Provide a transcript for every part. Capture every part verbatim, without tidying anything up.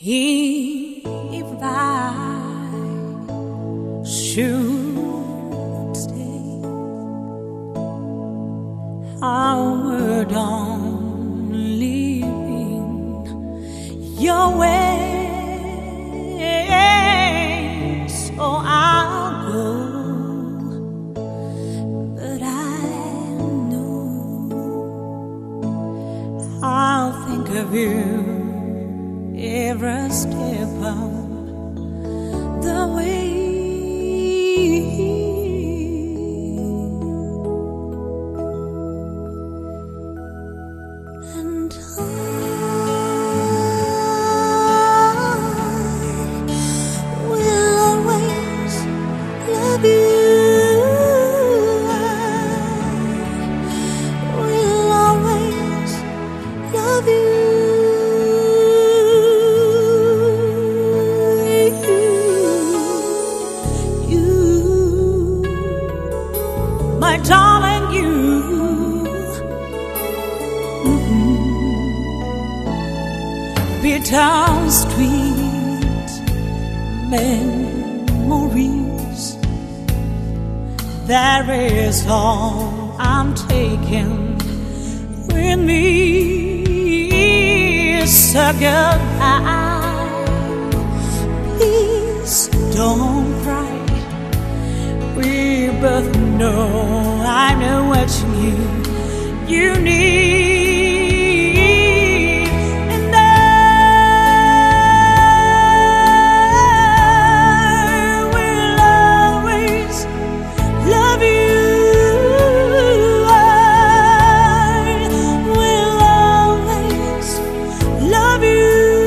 If I should stay, I would only in your way, so I'll go. But I know I'll think of you every step of the way. And I will always love you. I will always love you. My darling, you, mm-hmm. Bittersweet memories, that is all I'm taking with me. So goodbye, please don't cry. We both know I know what you you need, and I will always love you. I will always love you.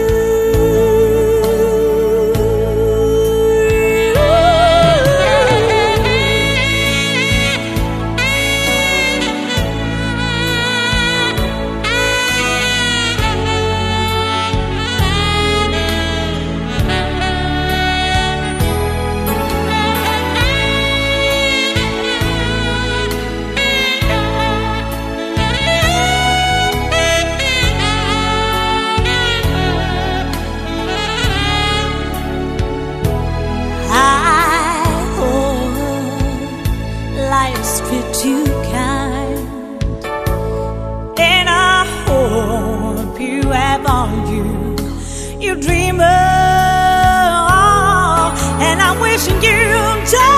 Life's been too kind, and I hope you have all you you dream of, and I'm wishing you joy.